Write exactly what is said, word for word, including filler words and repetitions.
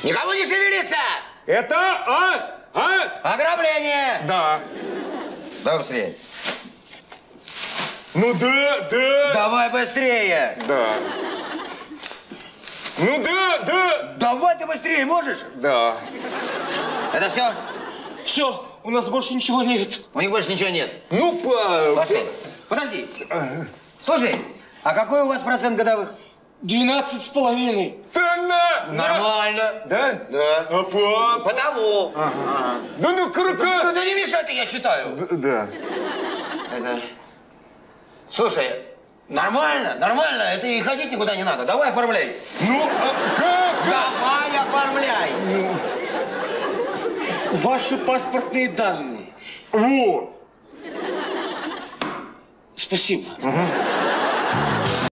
Никому не шевелиться! Это, а? А? Ограбление! Да. Давай быстрее. Ну да, да. Давай быстрее! Да. Ну да, да. Давай ты быстрее, можешь? Да. Это все? Все, у нас больше ничего нет. У них больше ничего нет. Ну, по... Пошли. Подожди. Слушай, а какой у вас процент годовых? Двенадцать с половиной. Да на! Нормально. Да? Да. А пап? Потому. Ага. Ага. Да ну, круто. Да, да не мешай ты, я считаю. Да. Это... Слушай, нормально, нормально. Это и ходить никуда не надо. Давай оформляй. Ну, а как? Давай оформляй. Ваши паспортные данные. Во! Спасибо. Угу.